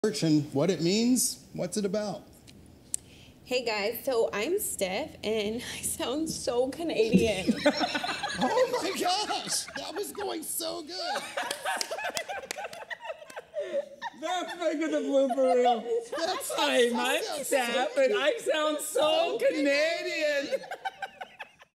And what it means, what's it about? Hey guys, so I'm Steph and I sound so Canadian. Oh my gosh, that was going so good. That's making the blooper reel. Hi, I'm Steph and I sound so Canadian.